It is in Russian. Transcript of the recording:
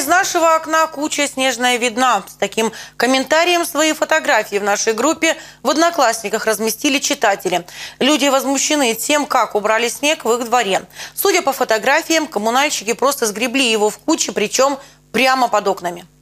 из нашего окна куча снежная видна. С таким комментарием свои фотографии в нашей группе в Одноклассниках разместили читатели. Люди возмущены тем, как убрали снег в их дворе. Судя по фотографиям, коммунальщики просто сгребли его в кучу, причем прямо под окнами.